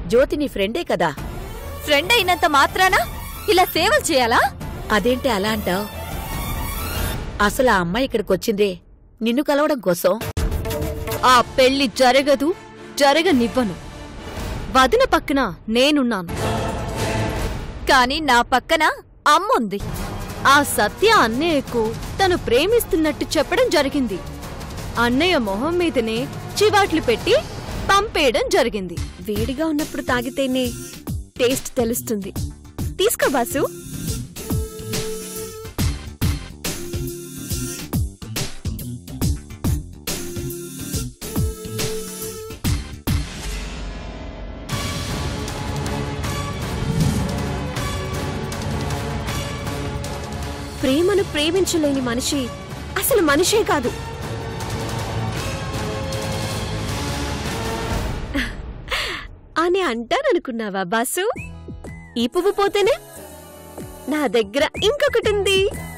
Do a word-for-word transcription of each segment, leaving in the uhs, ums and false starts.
జ్యోతి నీ ఫ్రెండే కదా. ఫ్రెండ్ అయినంత మాత్రాన ఇలా సేవలు చేయాలా? అదేంటి అలా అంటావ్? అసలు ఆ అమ్మాయి ఇక్కడికొచ్చిందే నిన్ను కలవడం కోసం. ఆ పెళ్లి జరగదు, జరగనివ్వను. వదిన పక్కన నేనున్నాను, కాని నా పక్కన అమ్ముంది. ఆ సత్య అన్నయ్యకు తను ప్రేమిస్తున్నట్టు చెప్పడం జరిగింది. అన్నయ్య మొహం మీదనే చివాట్లు పెట్టి పంపేయడం జరిగింది. వేడిగా ఉన్నప్పుడు తాగితేనే టేస్ట్ తెలుస్తుంది. తీసుకో బాసు. ప్రేమను ప్రేమించలేని మనిషి అసలు మనిషే కాదు. అని అంటాననుకున్నావా బాసు? ఈ పువ్వు పోతేనే నా దగ్గర ఇంకొకటి ఉంది.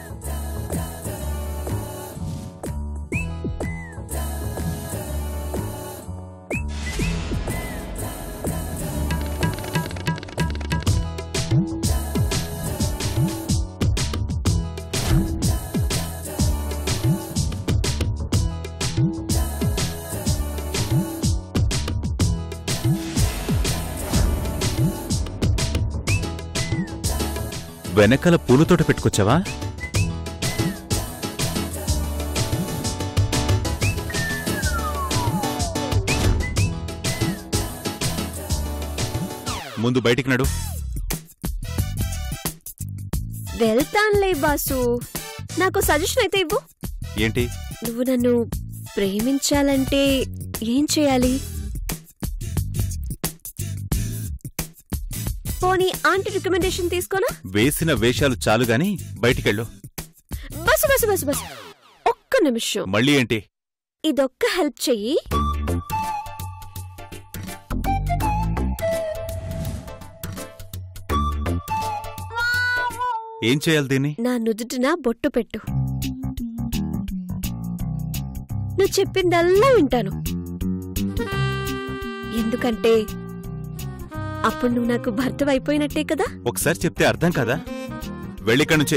వెనకాల పూలతోట పెట్టుకొచ్చావా? ముందు బయటికి నడు. వెళ్తాన్లే బాసు. నాకు సజెషన్ అయితే ఇవ్వు. ఏంటి? నువ్వు నన్ను ప్రేమించాలంటే ఏం చేయాలి? పోనీ ఆంటీ రికమెండేషన్ తీసుకోనా? వేసిన వేషాలు చాలు గాని బయటికెళ్ళు. బస్ బస్ బస్ బస్ ఒక్క నిమిషం. మళ్ళీ ఏంటి? ఇదొక్క హెల్ప్ చెయ్యి. ఏం చేయాలి దీన్ని? నా నుదుటిన బొట్టు పెట్టు. నువ్వు చెప్పిందల్లా వింటాను. ఎందుకంటే అప్పుడు నువ్వు నాకు భర్తవైపోయినట్టే కదా. ఒకసారి చెప్తే అర్థం కదా. వెళ్ళిక్కడి నుంచే.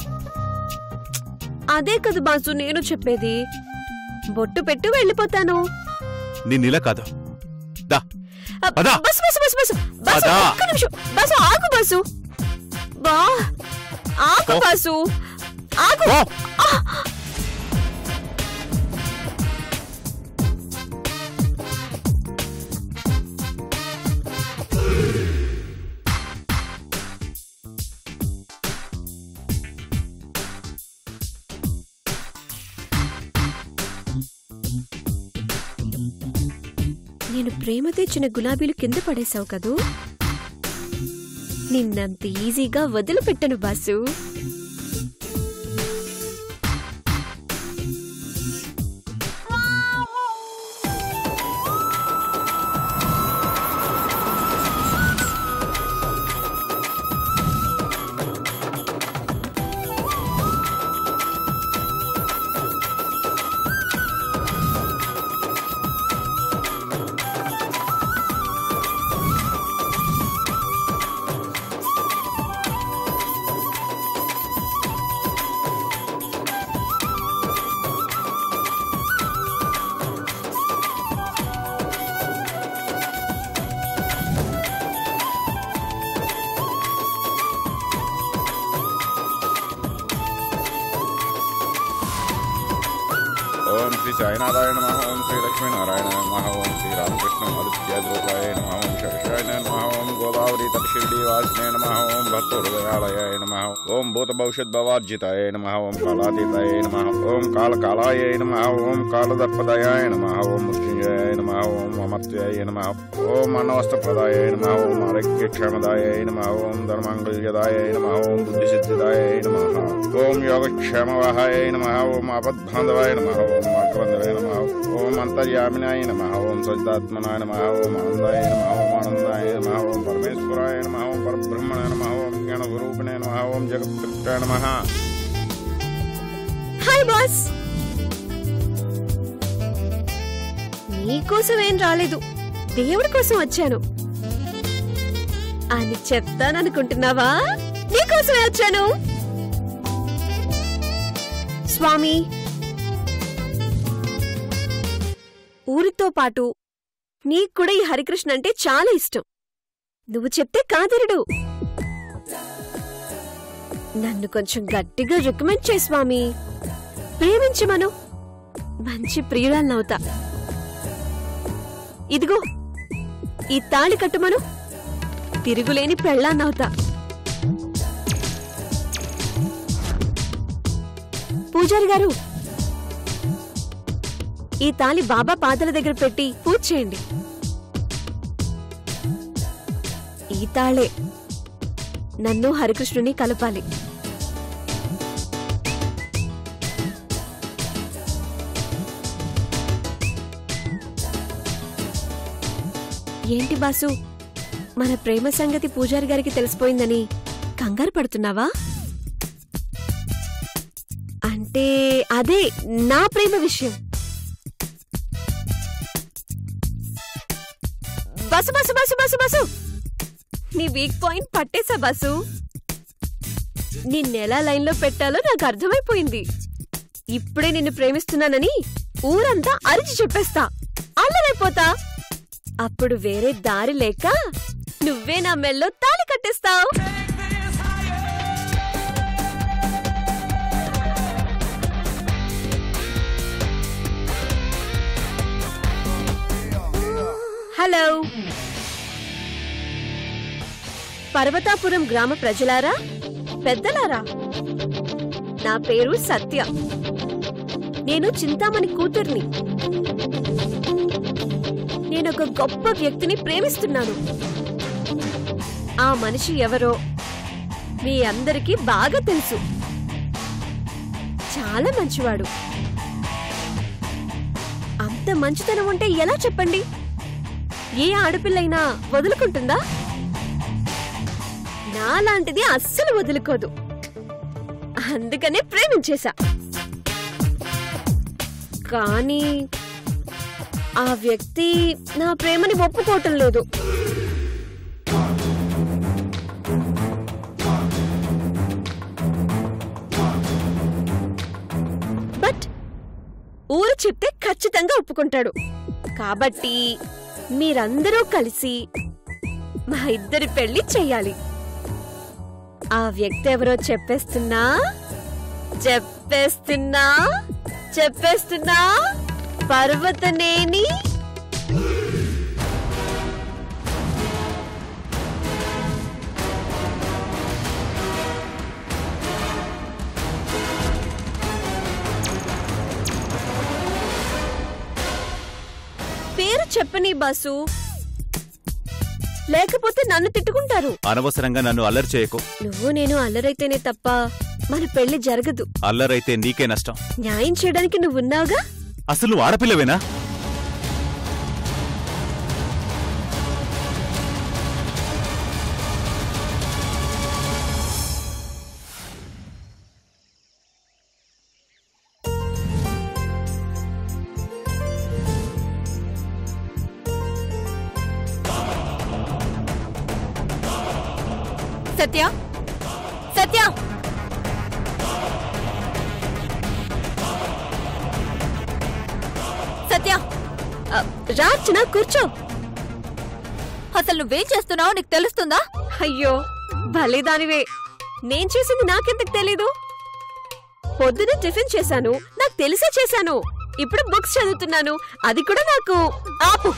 అదే కదా బాసు నేను చెప్పేది. బొట్టు పెట్టు వెళ్ళిపోతాను. నిన్నిలా కాదు. దా బస్ బస్ బస్ బస్ బస్ ఒక్క నిమిషం. బస్ ఆగు బాసు. బా ఆగు బాసు ఆగు. నేను ప్రేమ తెచ్చిన గులాబీలు కింద పడేశావు కదూ. నిన్నంత ఈజీగా వదిలిపెట్టను బాసు. ओम श्री साईनारायण नमः। ओम श्री लक्ष्मी नारायण नमः। ओम श्री रामकृष्ण मरुत्याद्रूपाय नमः। ओम शरशाय नमः। ओम गोदावरी तटशिरडीवासिने नमः। ओम भक्तहृदयालयाय नमः। ओम भूतभविष्यद्भवार्जिताय नमः। ओम कालातीताय नमः। ओम कालकालाय नमः। ओम कालदर्पदायाय नमः। ओम मृत्युंजयाय नमः। ओम अमर्त्याय नमः। ओम अनवस्त्रप्रदाय नमः। ओम आरोग्यक्षेमदाय नमः। ओम धर्मांगल्यदाय नमः। ओम बुद्धिसिद्धिदाय नमः। ओम योगक्षेमवाहाय नमः। ओम आपद्बान्धवाय नमः। ओम मार्गबन्धवे नमः। ओम अंतर्यामिनाय नमः। ओम सच्चिदात्मनाय नमः। ओम आनंदाय नमः। ओम आनंदाय नमः। ओम परमेश्वराय नमः। ओम परब्रह्मणे नमः। ओम ज्ञानस्वरूपिणे नमः। ओम जगत्कृताय नमः। Hi boss. నీ కోసం ఏం రాలేదు, దేవుడి కోసం వచ్చాను. అని చెప్తాననుకుంటున్నావా? నీకోసమే వచ్చాను. స్వామి, ఊరితో పాటు నీకు కూడా ఈ హరికృష్ణ అంటే చాలా ఇష్టం. నువ్వు చెప్తే కాదరుడు. నన్ను కొంచెం గట్టిగా రికమెండ్ చేయి స్వామి. ప్రేమించమను, మంచి ప్రియురాలనవుతా. ఇదిగో ఈ తాళి కట్టుమను, తిరుగులేని పెళ్ళాన్నవుతా. పూజారి గారు, ఈ తాళి బాబా పాదాల దగ్గర పెట్టి పూజ చేయండి. ఈ తాళే నన్ను హరికృష్ణుని కలపాలి. ఏంటి బాసు, మన ప్రేమ సంగతి పూజారి గారికి తెలిసిపోయిందని కంగారు పడుతున్నావా? అంటే అదే నా ప్రేమ విషయం. బసు బసు బసు బసు బసు నీ వీక్ పాయింట్ పట్టేసా బసు. నిన్నెలా లైన్లో పెట్టాలో నాకు అర్థమైపోయింది. ఇప్పుడే నిన్ను ప్రేమిస్తున్నానని ఊరంతా అరిచి చెప్పేస్తా, అల్లరైపోతా. అప్పుడు వేరే దారి లేక నువ్వే నా మెల్లో తాళి కట్టేస్తావు. హలో పర్వతాపురం గ్రామ ప్రజలారా, పెద్దలారా, నా పేరు సత్య. నేను చింతామణి కూతుర్ని. నేనొక గొప్ప వ్యక్తిని ప్రేమిస్తున్నాను. ఆ మనిషి ఎవరో మీ అందరికీ బాగా తెలుసు. చాలా మంచివాడు. అంత మంచితనం ఉంటే ఎలా చెప్పండి? ఏ ఆడపిల్లైనా వదులుకుంటుందా? నాలాంటిది అస్సలు వదులుకోదు. అందుకనే ప్రేమించేశా. కానీ ఆ వ్యక్తి నా ప్రేమని ఒప్పుకోవటం లేదు. బట్ ఊరు చెప్తే ఖచ్చితంగా ఒప్పుకుంటాడు. కాబట్టి మీరందరూ కలిసి మా ఇద్దరి పెళ్లి చెయ్యాలి. ఆ వ్యక్తి ఎవరో చెప్పేస్తున్నా చెప్పేస్తున్నా చెప్పేస్తున్నా పర్వతనేని. పేరు చెప్పని బాసు, లేకపోతే నన్ను తిట్టుకుంటారు. అనవసరంగా నన్ను అల్లరి చేయకు. నువ్వు నేను అల్లరైతేనే తప్ప మన పెళ్లి జరగదు. అల్లరైతే నీకే నష్టం. న్యాయం చేయడానికి నువ్వున్నావుగా. అసలు నువ్వు ఆడపిల్లవేనా? సత్య, సత్య, సత్య, రార్చన కూర్చో. అసలు నువ్వేం చేస్తున్నావు నీకు తెలుస్తుందా? అయ్యో భలేదానివే. నేను చేసింది నాకెందుకు తెలీదు? పొద్దున టిఫిన్ చేశాను, నాకు తెలిసే చేశాను. ఇప్పుడు బుక్స్ చదువుతున్నాను, అది కూడా నాకు. ఆపు,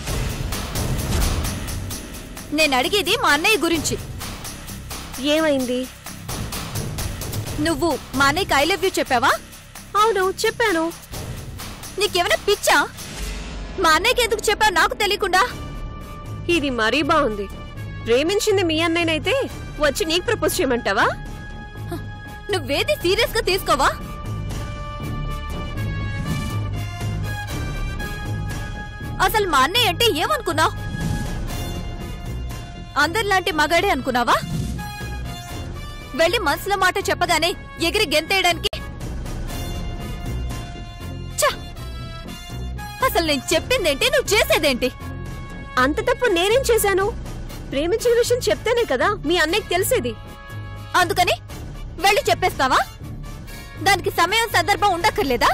నేను అడిగేది మా అన్నయ్య గురించి. ఏమైంది? నువ్వు మా అన్నయ్యకి ఐ లవ్ యూ చెప్పావా? అవును చెప్పాను. నీకేమైనా పిచ్చా? మా అన్నయ్యకి ఎందుకు చెప్పావు నాకు తెలియకుండా? ఇది మరీ బాగుంది. ప్రేమించింది మీ అన్నయ్యనైతే వచ్చి నీకు ప్రపోజ్ చేయమంటావా? నువ్వేది సీరియస్ గా తీసుకోవా? అసలు మా అన్నయ్య అంటే ఏమనుకున్నావు? అందరిలాంటి మగాడే అనుకున్నావా? వెళ్ళి మనసులో మాట చెప్పగానే ఎగిరి గెంతేయడానికి? అసలు నేను చెప్పిందేంటి, నువ్వు చేసేదేంటి? అంత తప్పు నేనేం చేశాను? ప్రేమించిన విషయం చెప్తేనే కదా మీ అన్నయ్యకి తెలిసేది. అందుకని వెళ్ళి చెప్పేస్తావా? దానికి సమయం సందర్భం ఉండక్కర్లేదా?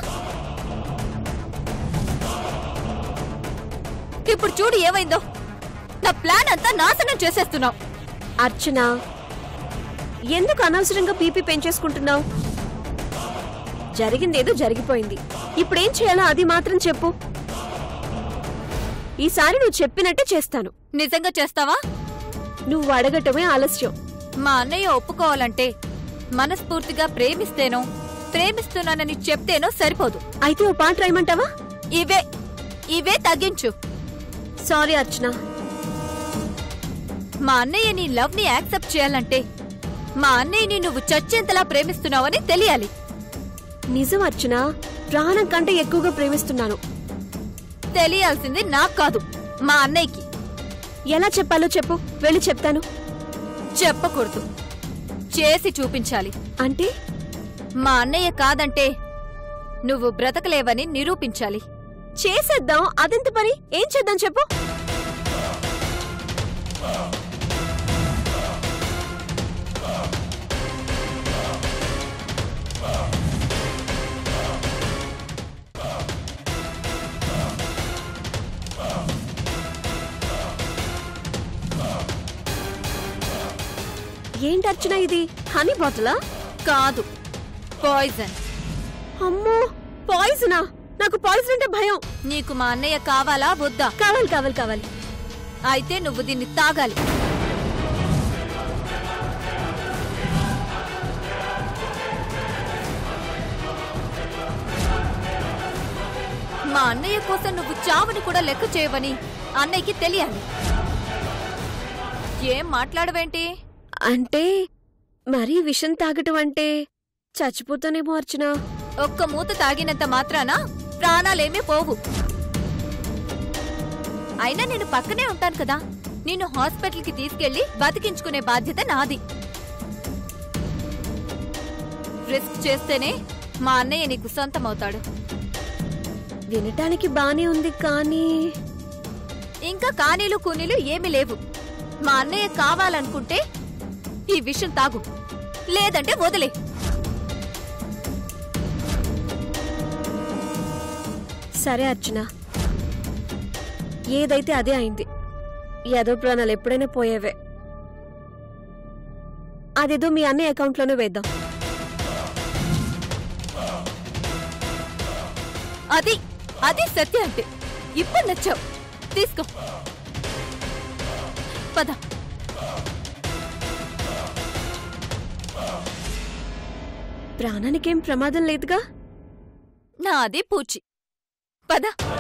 ఇప్పుడు చూడు ఏమైందో. నా ప్లాన్ అంతా నాశనం చేసేస్తున్నావు. అర్చన, ఎందుకు అనవసరంగా పీపీ పెంచేసుకుంటున్నావు? జరిగిందేదో జరిగిపోయింది. ఇప్పుడేం చేయాలో అది మాత్రం చెప్పు. ఈసారి నువ్వు చెప్పినట్టే చేస్తాను. నిజంగా చేస్తావా? నువ్వు అడగటమే ఆలస్యం. మా అన్నయ్య ఒప్పుకోవాలంటే మనస్ఫూర్తిగా ప్రేమిస్తేనో ప్రేమిస్తున్నానని చెప్తేనో సరిపోదు. అయితే ఓ పాట రాయమంటావా? ఇవే ఇవే తగ్గించు. సారీ అర్చన. మా అన్నయ్య నీ లవ్ ని యాక్సెప్ట్ చేయాలంటే మా అన్నయ్యని నువ్వు చచ్చేంతలా ప్రేమిస్తున్నావని తెలియాలి. నిజం అర్చన, ప్రాణం కంటే ఎక్కువగా ప్రేమిస్తున్నాను. తెలియాల్సింది నాకు కాదు, మా అన్నయ్యకి. ఎలా చెప్పాలో చెప్పు, వెళ్ళి చెప్తాను. చెప్పకూడదు, చేసి చూపించాలి. అంటే మా అన్నయ్య కాదంటే నువ్వు బ్రతకలేవని నిరూపించాలి. చేసేద్దాం, అదెంత పని. ఏం చేద్దాం చెప్పు. ఏంటి అర్చన ఇది? హనీ బాటిలా? కాదు, పాయిజన్. అమ్మో, పాయిజనా? నాకు పాయిజన్ అంటే భయం. నీకు మా అన్నయ్య కావాలా వద్దా? కావాలి కావాలి కావాలి. అయితే నువ్వు దీన్ని తాగాలి. మా అన్నయ్య కోసం నువ్వు చావుని కూడా లెక్క చేయవని అన్నయ్యకి తెలియాలి. ఏం మాట్లాడవేంటి? అంటే మరీ విషం తాగటం అంటే చచ్చిపోతానేమో అర్చన. ఒక్క మూత తాగినంత మాత్రాన ప్రాణాలేమీ పోవు. అయినా నేను పక్కనే ఉంటాను కదా. నిన్ను హాస్పిటల్కి తీసుకెళ్లి బతికించుకునే బాధ్యత నాది. రిస్క్ చేస్తేనే మా అన్నయ్య నీకు సొంతమవుతాడు. వినటానికి బానే ఉంది, కానీ ఇంకా కానీలు కూనీలు ఏమీ లేవు. మా అన్నయ్య కావాలనుకుంటే ఈ విషయం తాగు, లేదంటే వదిలే. సరే అర్చన, ఏదైతే అదే అయింది. ఏదో ప్రాణాలు ఎప్పుడైనా పోయేవే. అదేదో మీ అన్నయ్య అకౌంట్లోనే వేద్దాం. అది అది సత్య అంటే. ఇప్పుడు నచ్చావు, తీసుకో. పద. ప్రాణానికేం ప్రమాదం లేదుగా. నాది పూచి. పద.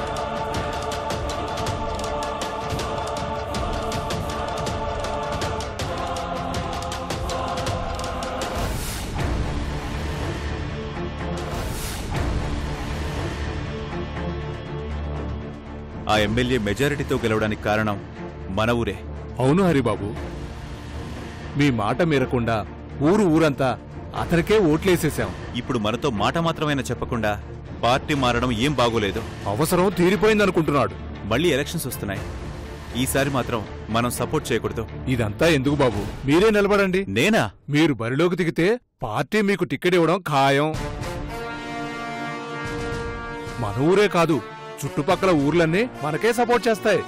ఆ ఎమ్మెల్యే మెజారిటీతో గెలవడానికి కారణం మన ఊరే. అవును హరిబాబు, మీ మాట మీరకుండా ఊరు ఊరంతా అతనికే ఓట్లేసేశాం. ఇప్పుడు మనతో మాట మాత్రమైనా చెప్పకుండా పార్టీ మారడం ఏం బాగోలేదు. అవసరం తీరిపోయిందనుకుంటున్నాడు. మళ్ళీ ఎలక్షన్స్ వస్తున్నాయి. ఈసారి మాత్రం మనం సపోర్ట్ చేయకూడదు. ఇదంతా ఎందుకు బాబు, మీరే నిలబడండి. నేనా? మీరు బరిలోకి దిగితే పార్టీ మీకు టికెట్ ఇవ్వడం ఖాయం. మన ఊరే కాదు, చుట్టుపక్కల ఊర్లన్నీ మనకే సపోర్ట్ చేస్తాయి.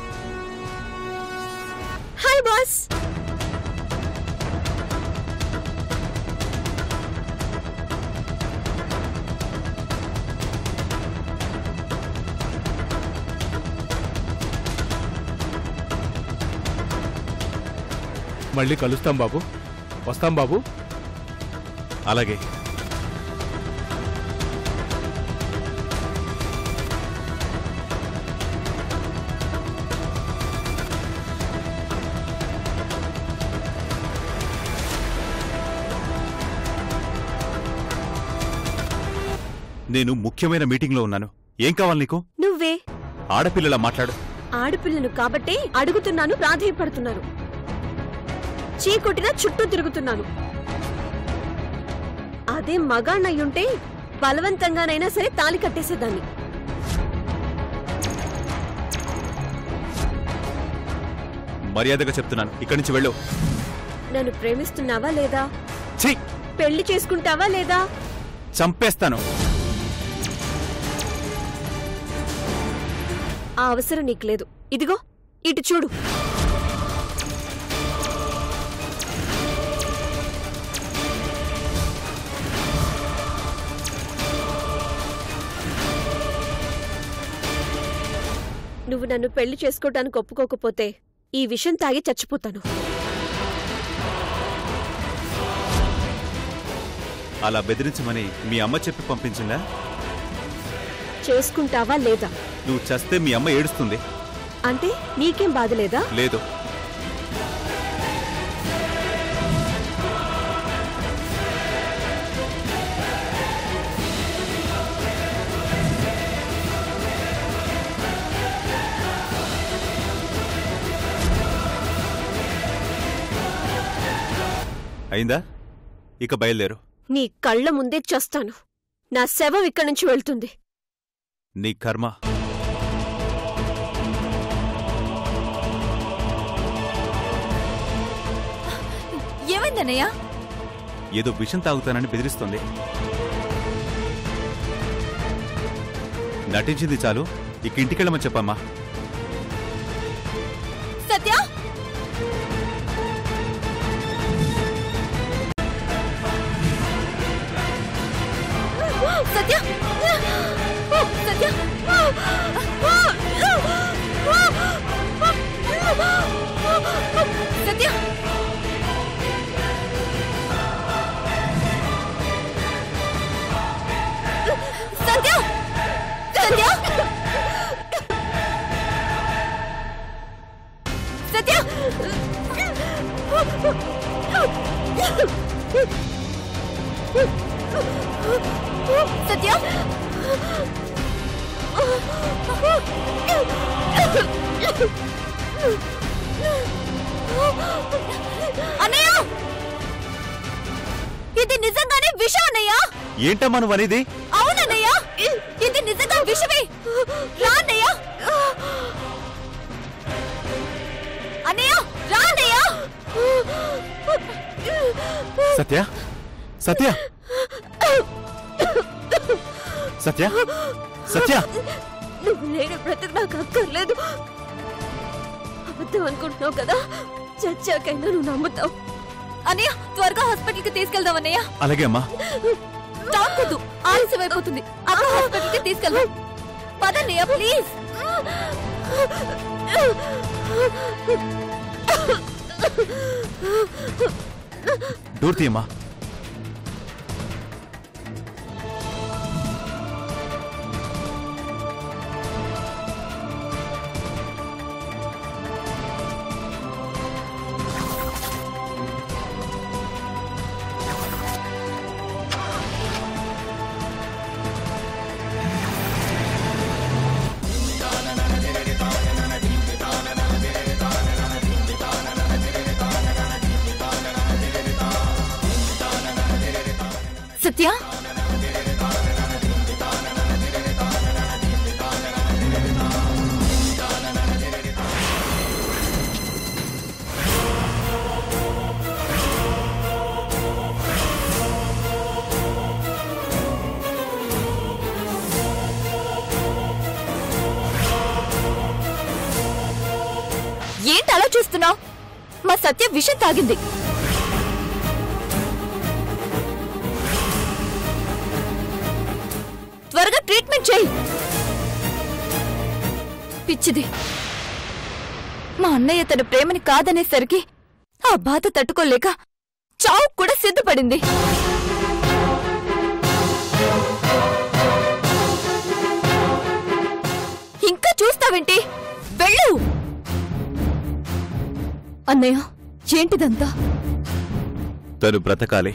Hi boss. మళ్ళీ కలుస్తాం బాబు. వస్తాం బాబు. అలాగే. నేను ముఖ్యమైన మీటింగ్లో ఉన్నాను. ఏం కావాలి నీకు? నువ్వే ఆడపిల్లలా మాట్లాడు. ఆడపిల్లను కాబట్టే అడుగుతున్నాను, ప్రాధేయపడుతున్నాను. చీకొట్టినా చుట్టూ తిరుగుతున్నాను. అదే మగాణ్ణయ్యుంటే బలవంతంగానైనా సరే తాళి కట్టేసేదాన్ని. మర్యాదగా చెప్తున్నాను, ఇక్కడి నుంచి వెళ్ళు. నన్ను ప్రేమిస్తున్నావా లేదా? ఛీ! పెళ్లి చేసుకుంటావా లేదా? చంపేస్తాను. ఆ అవసరం నీకు లేదు. ఇదిగో ఇటు చూడు. నువ్వు నన్ను పెళ్లి చేసుకోవటానికి ఒప్పుకోకపోతే ఈ విషం తాగి చచ్చిపోతాను. అలా బెదిరించమని మీ అమ్మ చెప్పి పంపించిందా? చేసుకుంటావా లేదా? నువ్వు చస్తే మీ అమ్మ ఏడుస్తుంది. అంటే నీకేం బాధ లేదా? లేదు. అయిందా? ఇక బయలుదేరు. నీ కళ్ళ ముందే చస్తాను. నా శవం ఇక్కడి నుంచి వెళ్తుంది. నీ కర్మ. ఏమైందన్నయ్య? ఏదో విషం తాగుతానని బెదిరిస్తుంది. నటించింది చాలు, ఇక ఇంటికెళ్ళమని చెప్పమ్మా. సత్య, సత్య, సత్య, సత్య, సత్య, సత్య, సత్య, సత్య, అన్నయ్య, ఇది నిజంగానే విషం అన్నయ్య. ఏంటమ్మా నువ్వు అనేది? అవునన్నయ్య, ఇది నిజంగా విషమే. రా అన్నయ్య. అన్నయ్య, రా అన్నయ్య. సత్య, సత్య, సత్య, సత్య, నువ్వు లేని బ్రతుకు నాకు అక్కర్లేదు. అబద్ధం అనుకుంటున్నావు కదా, చచ్చాకైనా నువ్వు నమ్ముతావు. అన్నయ్య, త్వరగా హాస్పిటల్ కి తీసుకెళ్దాం అన్నయ్య. అలాగే అమ్మా. తాకొద్దు, ఆలస్యం అయిపోతుంది. అక్కడ హాస్పిటల్ కి తీసుకెళ్దాం. పదన్నయ్య ప్లీజ్. డోర్ తీయమ్మా. సత్య, ఏంటి అలా చూస్తున్నావు? మా సత్య విషం తాగింది. త్వరగా ట్రీట్మెంట్ చేయి. పిచ్చిది. మా అన్నయ్య తన ప్రేమని కాదనేసరికి ఆ బాధ తట్టుకోలేక చావు కూడా సిద్ధపడింది. ఇంకా చూస్తావేంటి? వెళ్ళు. అన్నయ్య, ఏంటిదంతా? తను బ్రతకాలి.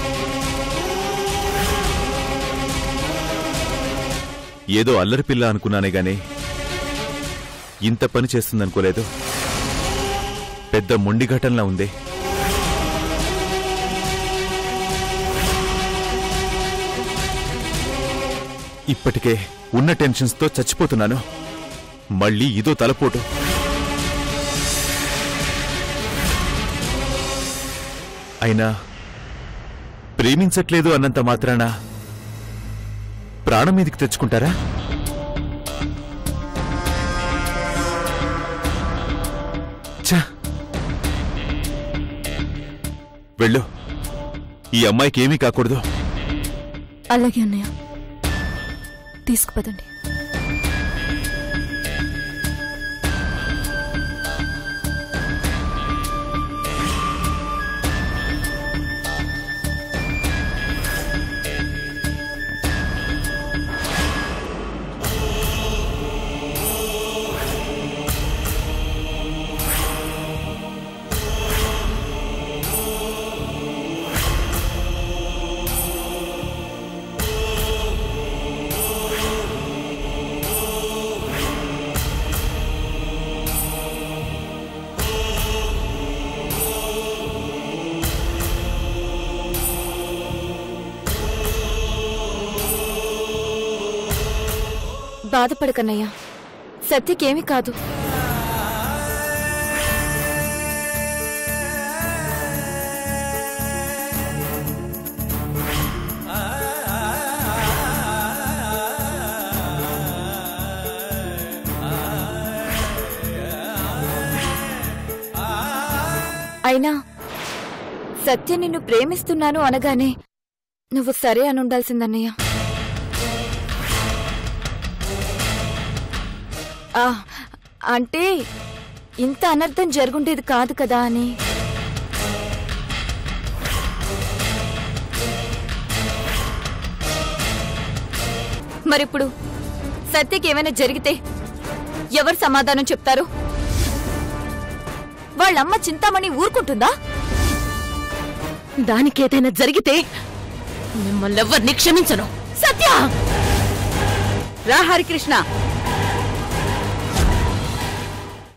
ఏదో అల్లరి పిల్ల అనుకున్నానే గాని ఇంత పని చేస్తుందనుకోలేదు. పెద్ద మొండి ఘటనలా ఉంది. ఇప్పటికే ఉన్న టెన్షన్స్తో చచ్చిపోతున్నాను. మళ్ళీ ఇదో తలపోటు. అయినా ప్రేమించట్లేదు అన్నంత మాత్రాన ప్రాణం మీదికి తెచ్చుకుంటారా? ఛ! వెళ్ళు, ఈ అమ్మాయికి ఏమీ కాకూడదు. అలాగే అన్నయ్య, తీసుకుపదండి. బాధపడకన్నయ్యా, సత్యకేమీ కాదు. అయినా సత్య నిన్ను ప్రేమిస్తున్నాను అనగానే నువ్వు సరే అనుండాల్సిందన్నయ్య. అంటే ఇంత అనర్థం జరుగుండేది కాదు కదా అని. మరిప్పుడు సత్యకి ఏమైనా జరిగితే ఎవరు సమాధానం చెప్తారు? వాళ్ళమ్మ చింతామణి ఊరుకుంటుందా? దానికేదైనా జరిగితే మిమ్మల్ని ఎవరిని క్షమించను. సత్య! రా హరికృష్ణ.